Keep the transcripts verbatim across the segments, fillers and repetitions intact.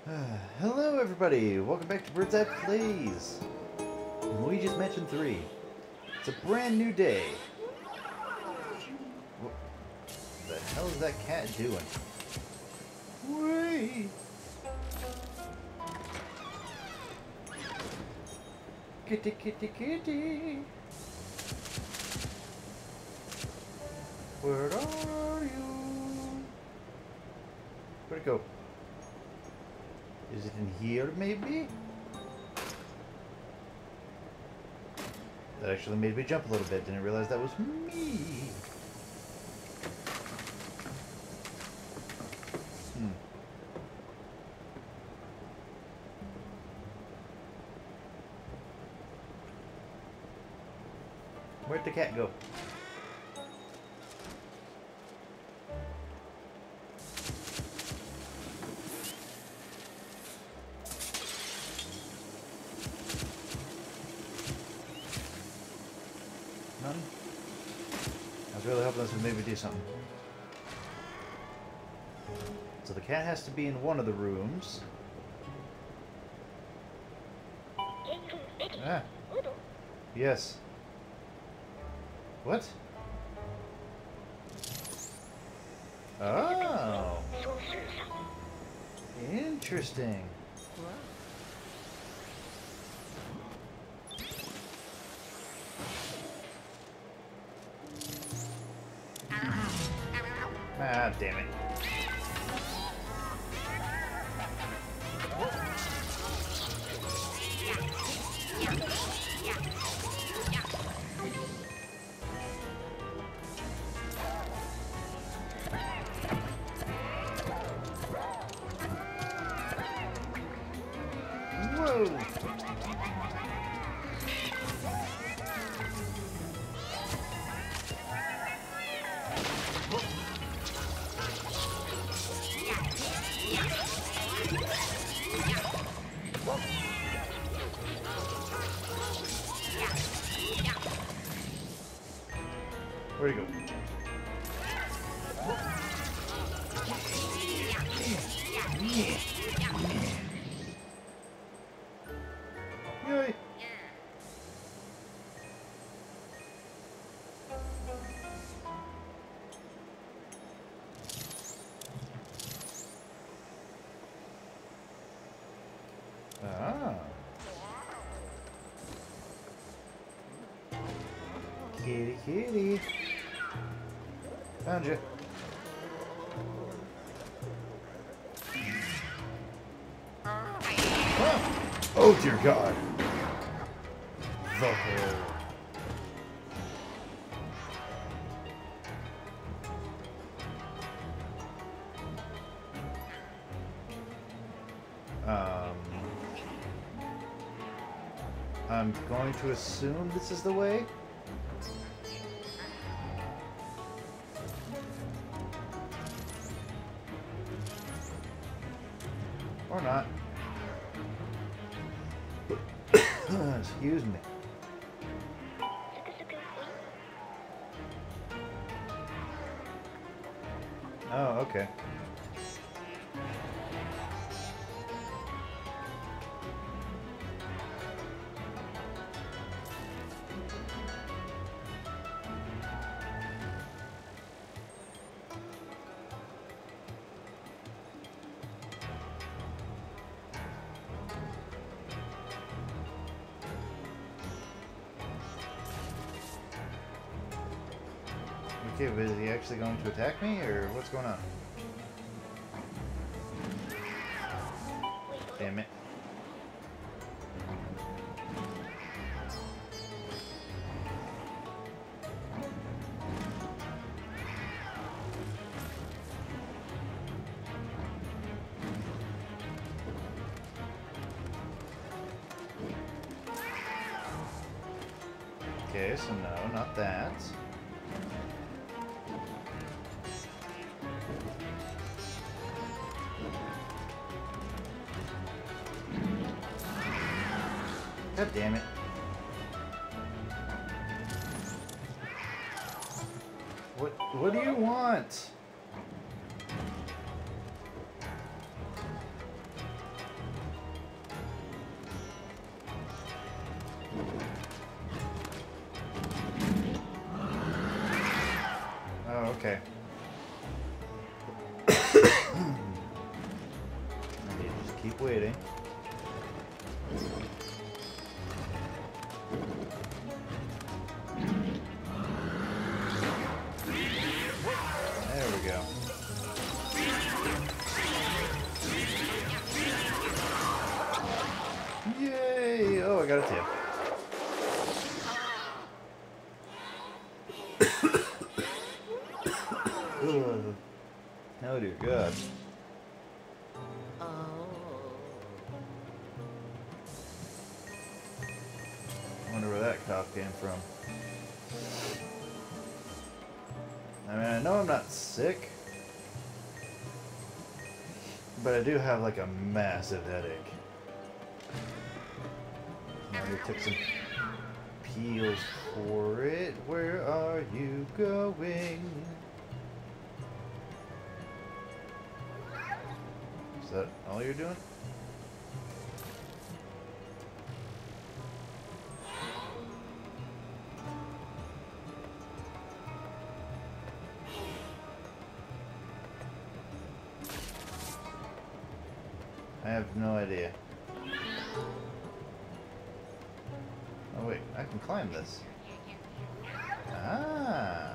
Hello everybody, welcome back to Bird's Eye Plays. Luigis Mansion three. It's a brand new day. What the hell is that cat doing? Wait! Kitty kitty kitty! Where are you? Where'd it go? Is it in here, maybe? That actually made me jump a little bit. Didn't realize that was me. Hmm. Where'd the cat go? None? I was really hoping this would maybe do something. So the cat has to be in one of the rooms. Ah. Yes. What? Oh. Interesting. Ah, damn it. Whoa! Where'd he go? Yay! Ah. Kitty, kitty. Found you. Ah. Oh dear God. The hole. Um, I'm going to assume this is the way. Or not. Excuse me. Oh, okay. Okay, but is he actually going to attack me, or what's going on? Damn it. Okay, so no, not that. God damn it. What what do you want? keep waiting. There we go. Yay! Oh, I got a tail. Oh dear God. I wonder where that cough came from. I mean, I know I'm not sick, but I do have like a massive headache. I already took some peels for it. Where are you going? Is that all you're doing? I have no idea. Oh wait, I can climb this. Ah.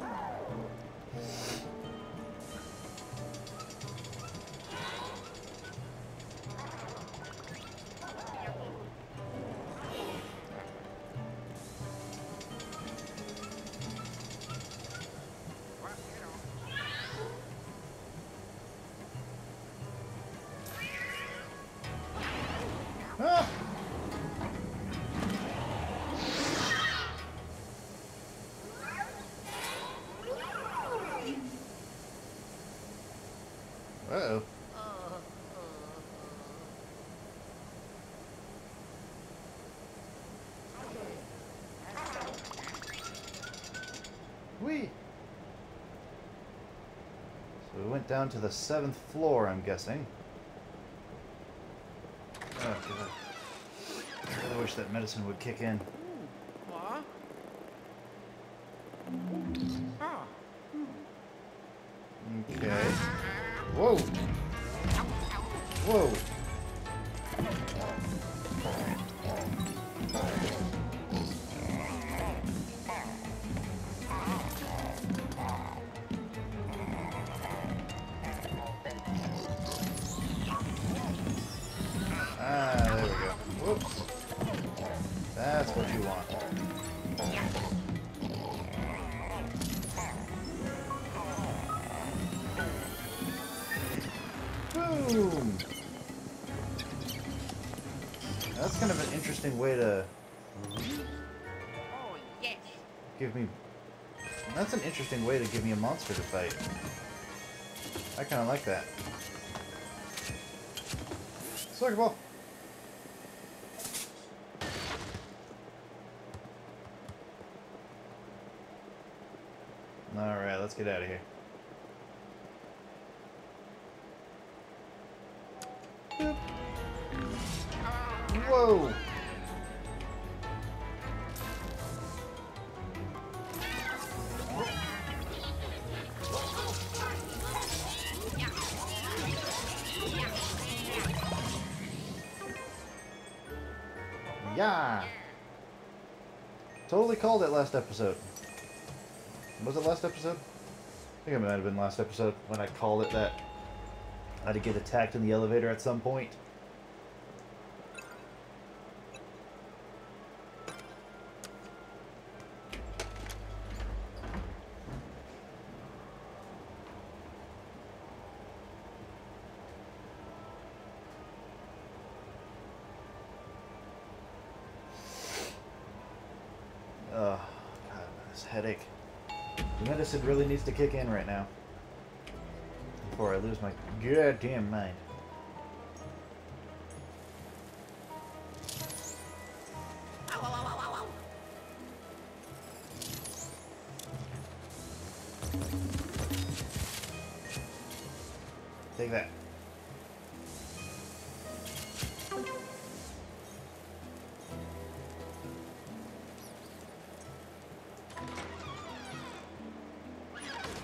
Ah! Uh-oh. Whee! So we went down to the seventh floor, I'm guessing. Oh, God. I really wish that medicine would kick in. Okay. Whoa! Whoa! Ah, there we go. Whoops. That's what you want. Boom! That's kind of an interesting way to give me... That's an interesting way to give me a monster to fight. I kind of like that. Soccer ball! Alright, let's get out of here. Boop. Whoa! Yeah! Totally called it last episode. Was it last episode? I think it might have been last episode when I called it that. I had to get attacked in the elevator at some point. Oh, God, this headache. The medicine really needs to kick in right now. Before I lose my goddamn mind. Take that.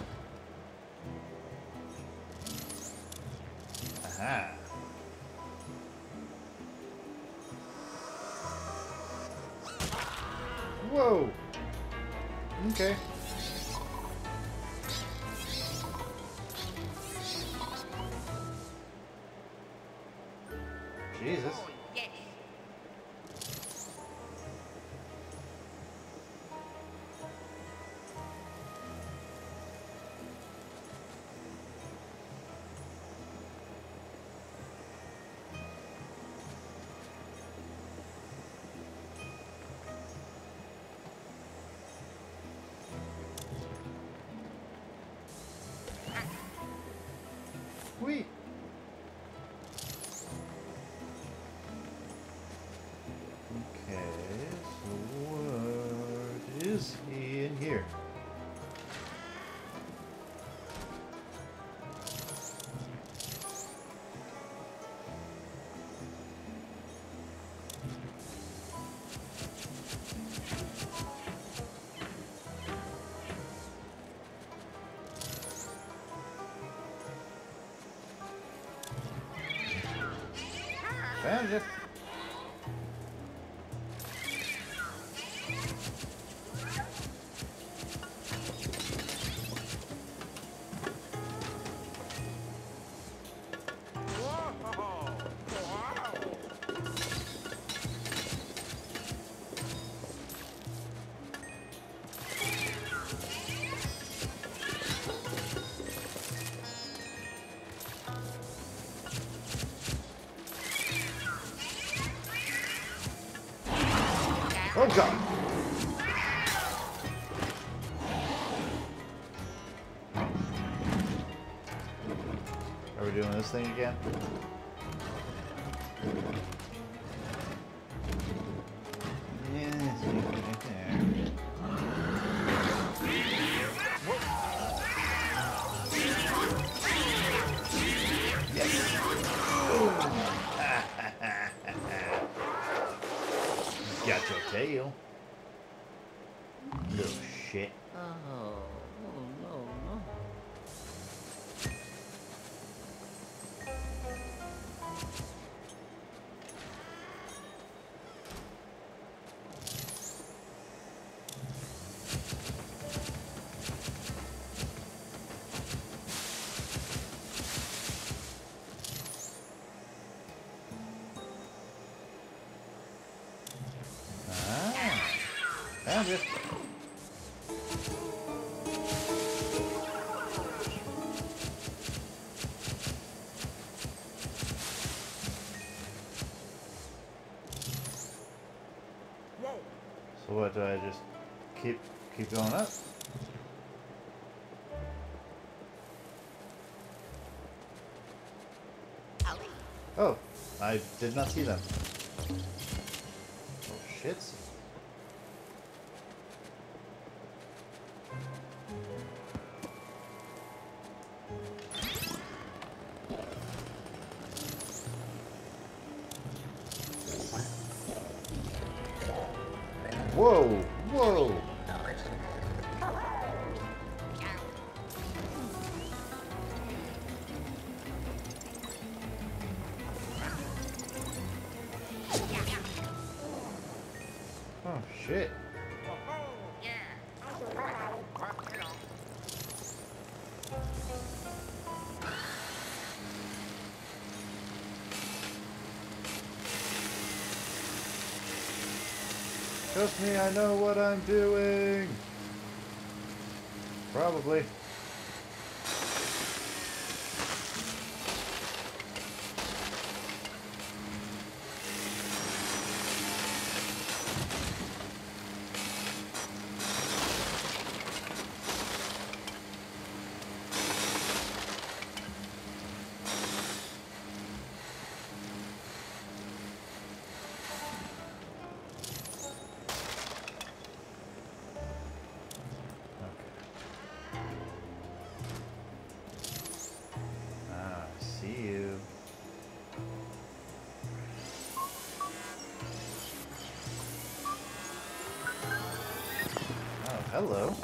Aha. Whoa! Okay. Jesus. Oh, yes. Whee! Okay, so what is he in here? Found you. Oh god! Are we doing this thing again? Got your tail. Little shit. Oh, oh no, no. Found you. So what, do I just keep keep going up? Oh, I did not see them. Oh shits. Whoa! Whoa! Oh shit! Trust me, I know what I'm doing. Probably. Hello.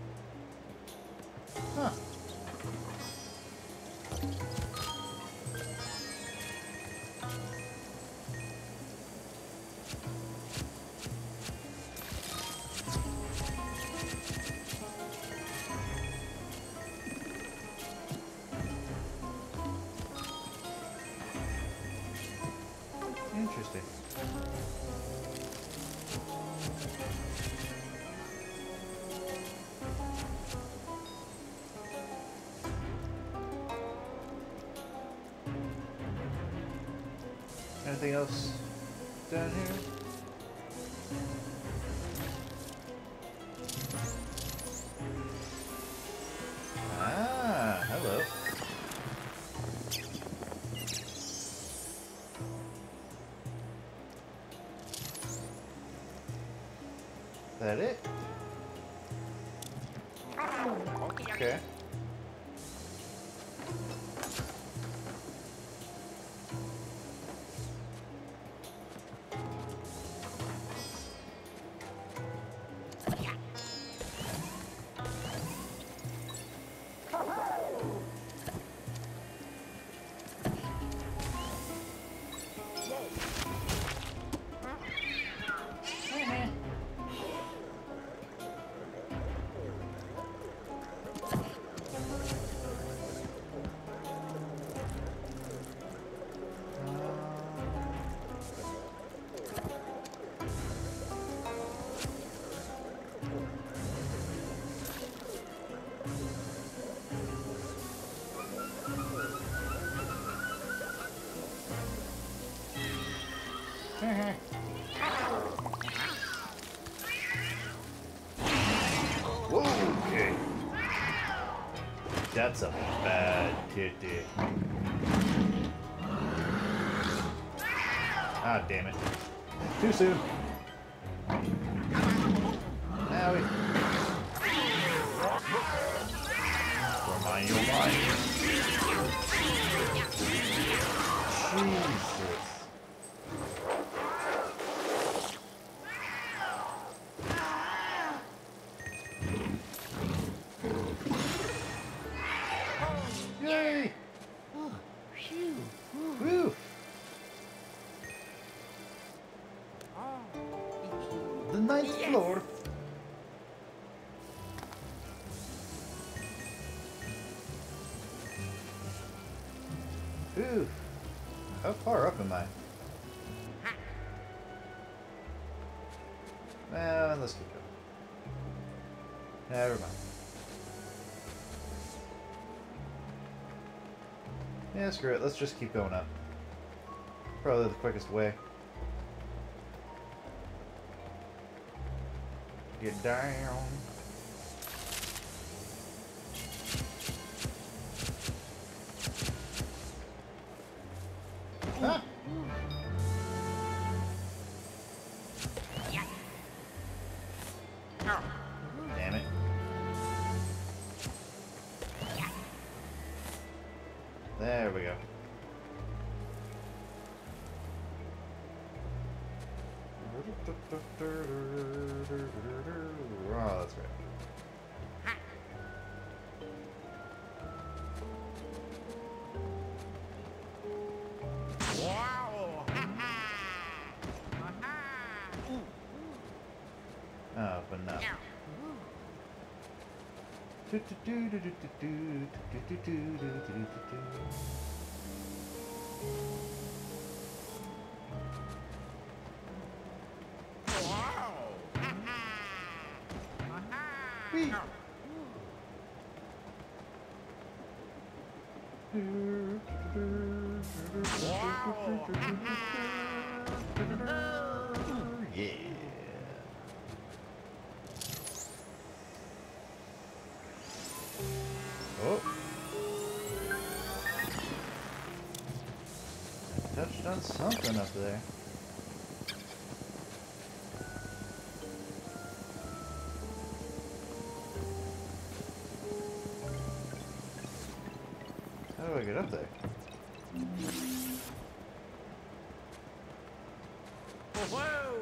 Huh. anything else down here? Ah, hello. That it? Okay. Whoa, okay. That's a bad kitty. Ah, damn it. Too soon. Now we... You're mine, you're mine. Jesus. Yay! Oh, phew. Woo! The ninth floor. Ooh. How far up am I? Well, let's keep going. Never mind. Yeah, screw it. Let's just keep going up. Probably the quickest way. Get down. Ah! Damn it. There we go. Oh, that's right. Oh, but no. Whee! Yeah. Oh. Touched on something up there. How do I get up there? Whoa!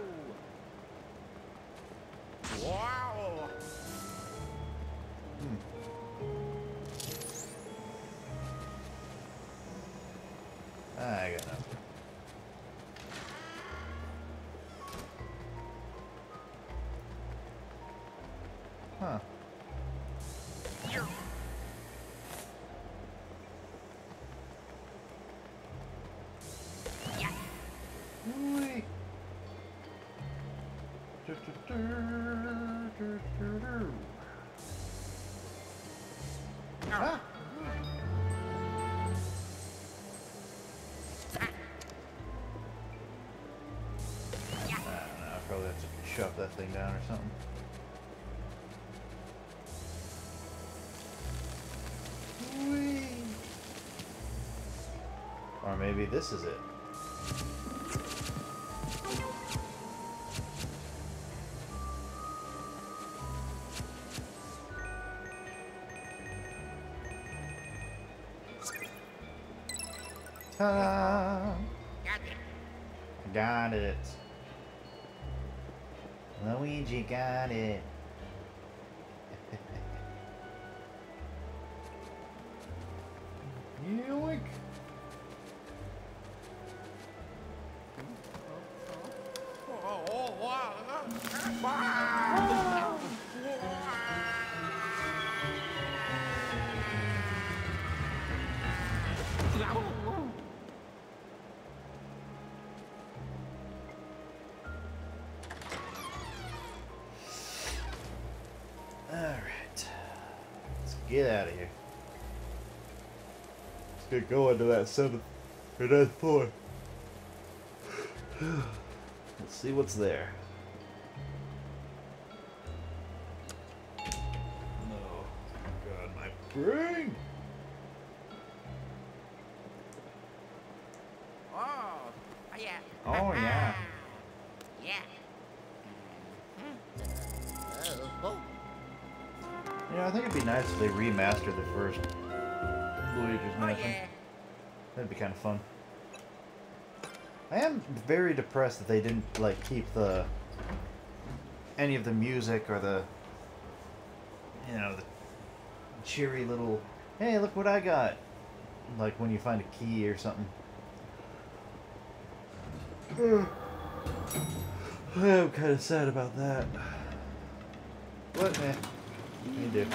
Wow! Hmm. I got nothing. Huh. Whee! Du- du- du- du- du- du. Ah! that thing down or something. Whee! Or maybe this is it. Ta-da! Got it. Luigi got it. Yoink. Alright. Let's get out of here. Let's get going to that seventh or ninth floor. Let's see what's there. Oh, God, my brain! Oh, yeah. Oh, yeah. Yeah. Oh, Yeah, I think it'd be nice if they remastered the first Luigi's oh, Mansion. yeah. That'd be kind of fun. I am very depressed that they didn't like keep the any of the music or the you know the cheery little hey look what I got like when you find a key or something. I'm kind of sad about that. What man? You do.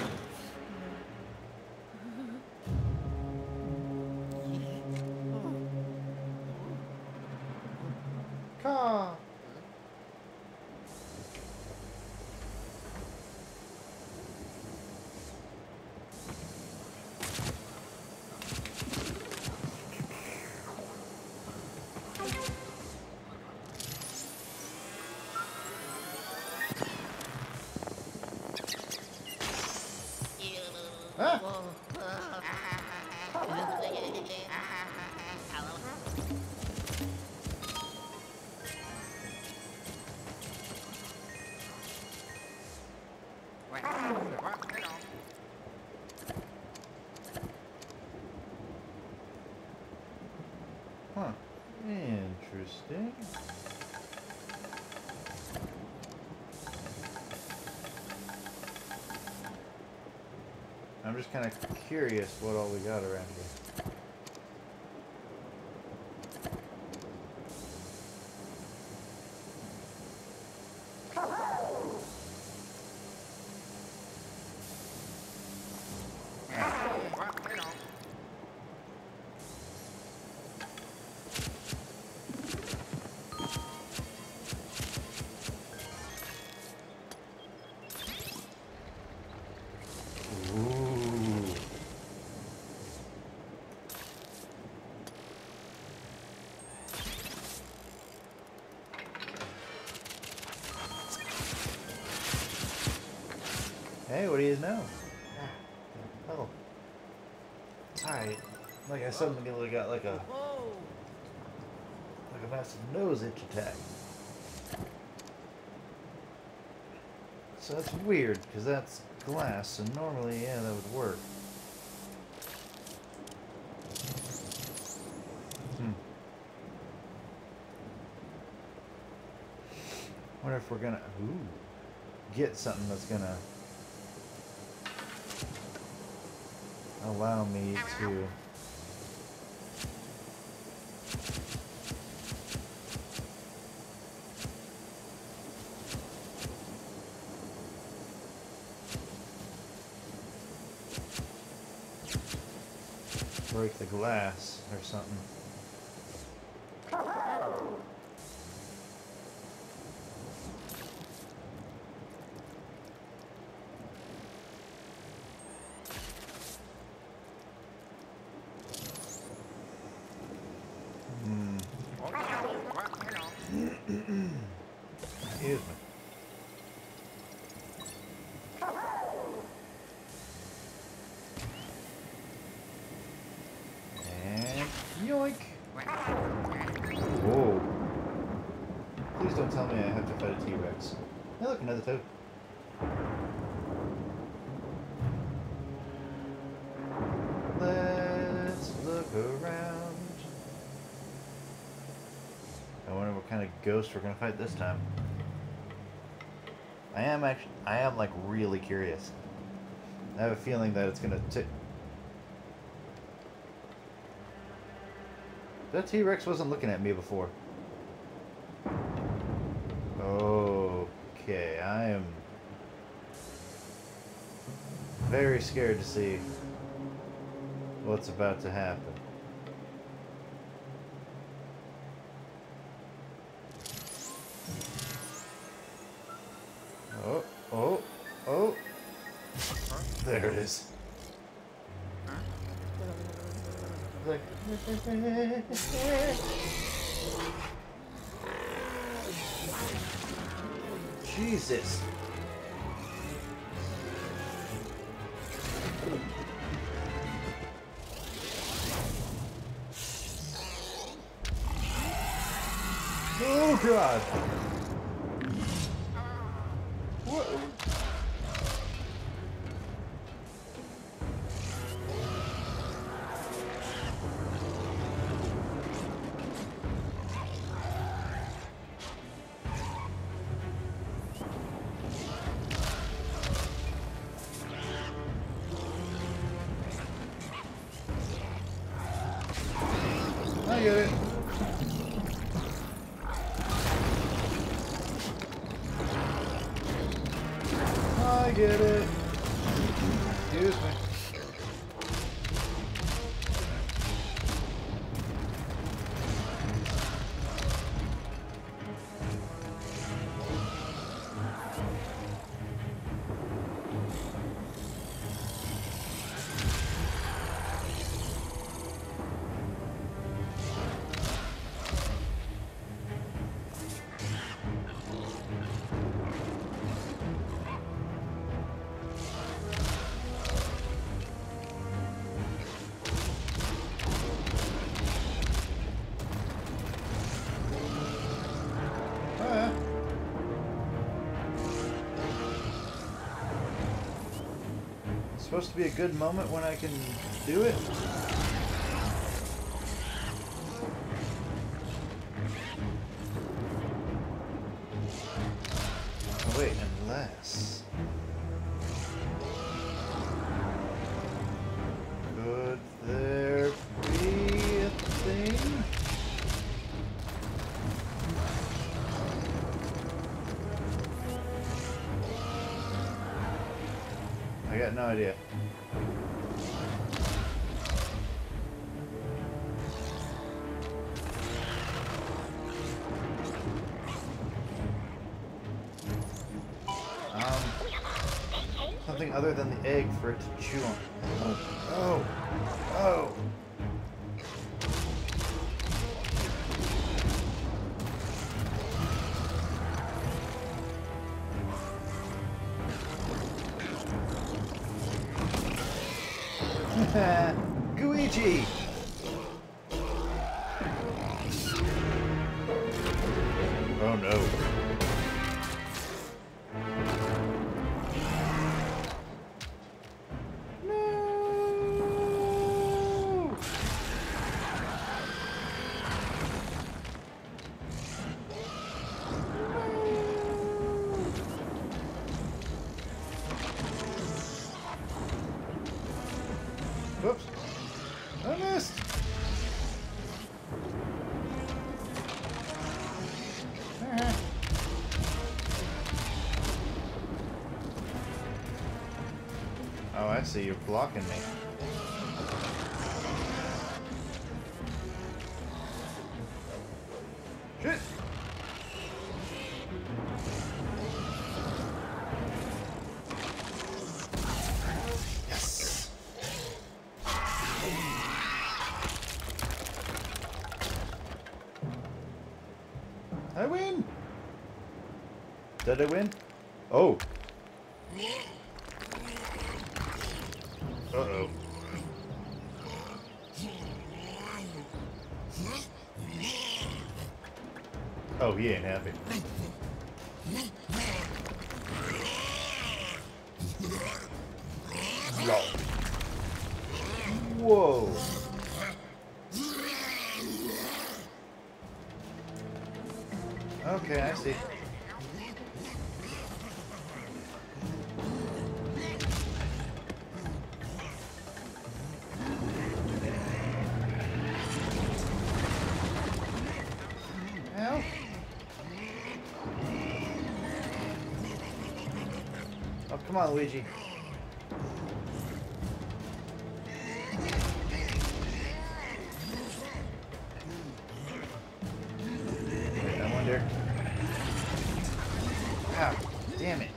Car. Ah. Huh. Interesting. I'm just kind of curious what all we got around here. Hey, what do you know? Oh. Alright. Like I suddenly got like a Whoa. like a massive nose itch attack. So that's weird, because that's glass, and normally, yeah, that would work. Hmm. Wonder if we're gonna ooh, get something that's gonna allow me to break the glass or something. Excuse me. another toad. Let's look around. I wonder what kind of ghost we're gonna fight this time. I am actually, I am like really curious. I have a feeling that it's gonna t- That T-Rex wasn't looking at me before. Okay, I am very scared to see what's about to happen. Oh, oh, oh. There it is. Like, Jesus. Oh God. What? I get it. I get it. Excuse me. Supposed to be a good moment when I can do it. Oh, wait, unless. Could there be a thing? I got no idea. Um, something other than the egg for it to chew on. Oh, oh, oh. Luigi! Oh no. Whoops. I missed. Uh-huh. Oh, I see. You're blocking me. Shit. Yes. I win! Did I win? Oh. Uh-oh. Oh, he ain't happy. Whoa. Okay, I see. Ow. Oh, come on, Luigi. Wait, I wonder. Ow, damn it.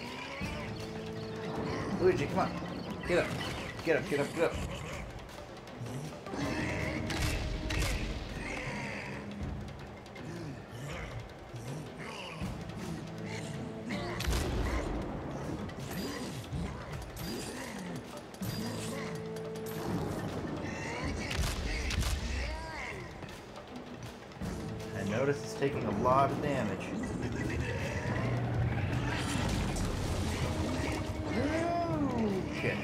Luigi, come on. Get up. Get up, get up, get up. I notice it's taking a lot of damage. Okay.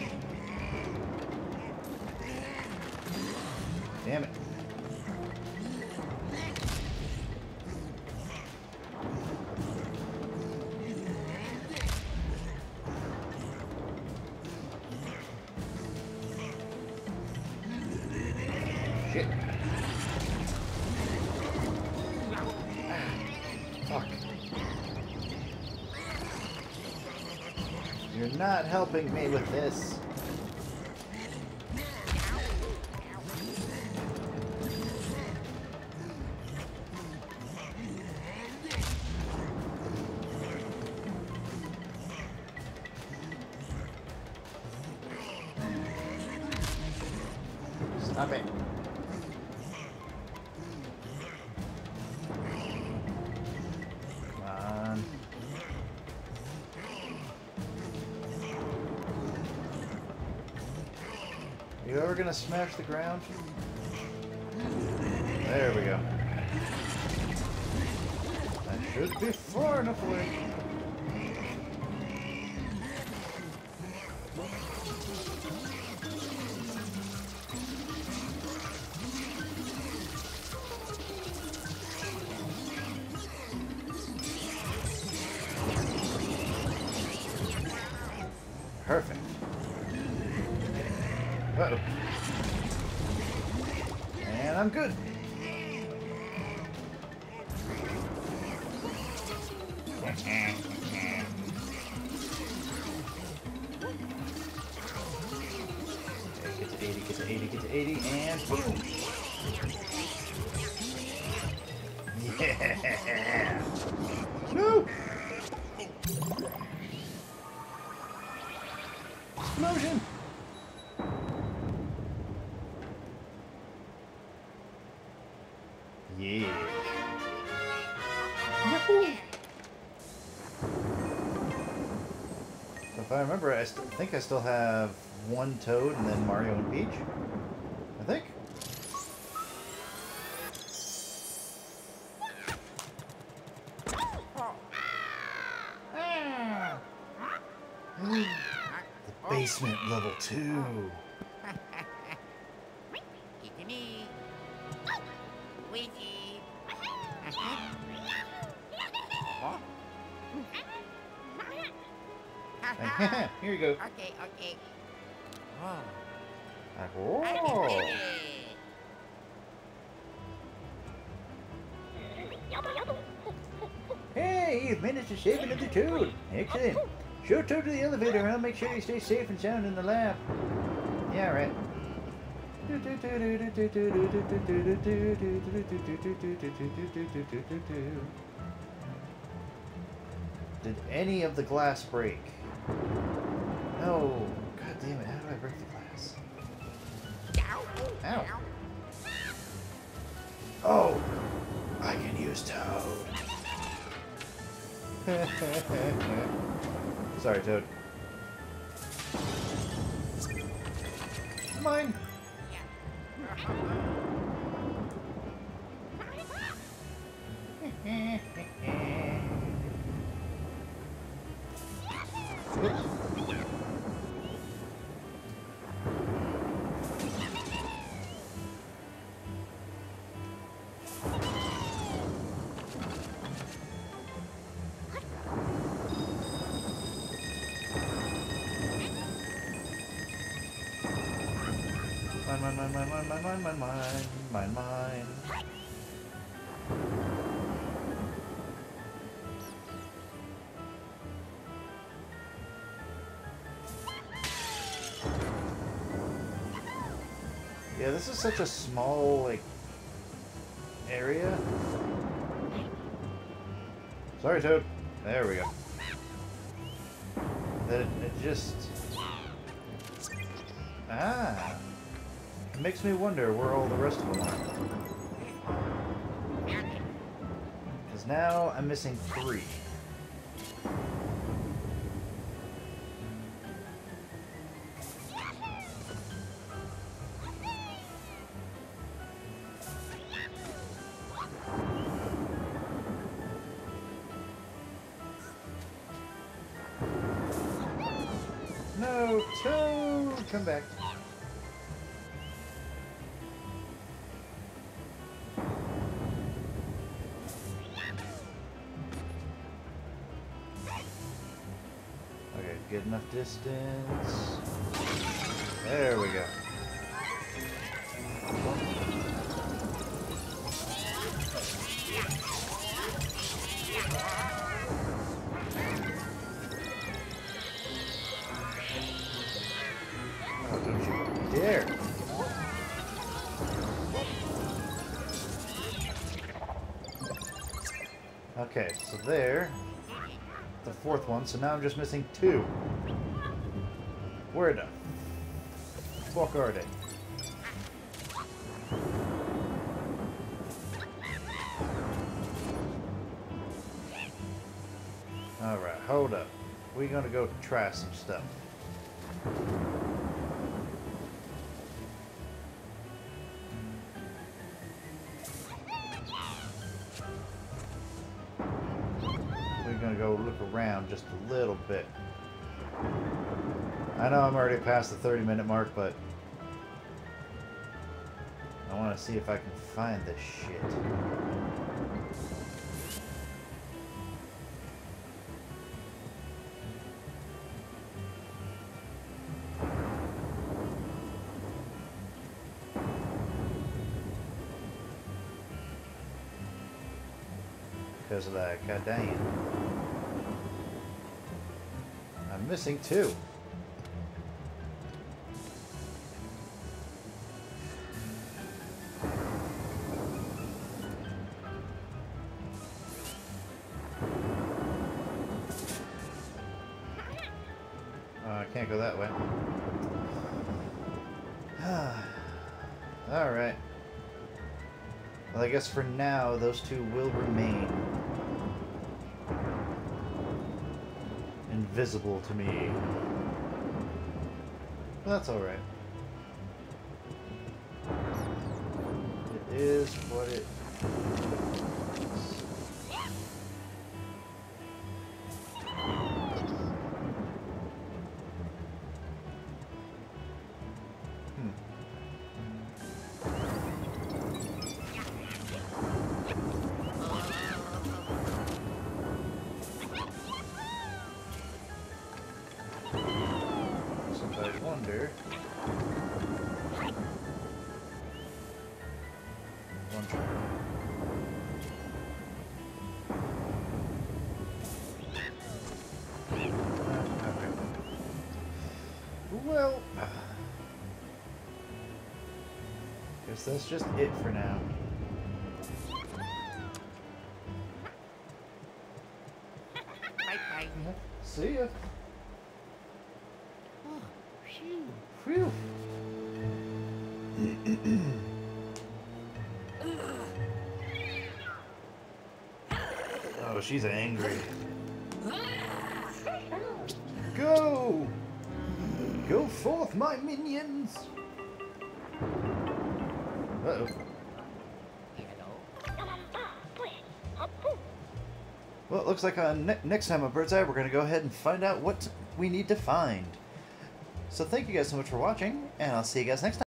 Damn it. Shit. Fuck. You're not helping me with this. Stop it. Come on. You ever gonna smash the ground? There we go. That should be far enough away. Perfect. Uh-oh. And I'm good. Okay, get to eighty, get to eighty, get to eighty, and boom. Yeah. No. Explosion. Yeah. Yahoo! So if I remember, I st think I still have one Toad and then Mario and Peach. I think. The basement level two. Give me. Luigi. Here you go. Okay, okay. Oh. Oh. Hey, you've managed to save another Toad. Excellent. Show Toad to the elevator and I'll make sure you stay safe and sound in the lab. Yeah, right. Did any of the glass break? No. God damn it, how do I break the glass? Ow. Oh! I can use Toad. Sorry, Toad. Mine! Mine, mine, mine, mine, mine, mine, mine, mine, mine, mine, mine. Yeah, this is such a small, like, area. Sorry, Toad. There we go. That it, it just... Ah! It makes me wonder where all the rest of them are. Because now I'm missing three. No, Toad! Come back. Okay, good enough distance. There we go. Oh, don't you dare. Okay, so there. The fourth one, so now I'm just missing two. Where the fuck are they? Alright, hold up. We're gonna go try some stuff. We're gonna go look around just a little bit. I know I'm already past the thirty minute mark, but I want to see if I can find this shit. Because of that, god dang it. I'm missing two. Oh, I can't go that way. Alright. Well, I guess for now, those two will remain invisible to me. But that's alright. It is what it is. I wonder. One try. Uh, okay. Well, uh, guess that's just it for now. Bye-bye. See ya. Oh, phew. Phew. Oh, she's angry. Go! Go forth, my minions! Uh-oh. Hello. Well, it looks like on ne next time on Bird's Eye, we're going to go ahead and find out what we need to find. So thank you guys so much for watching, and I'll see you guys next time.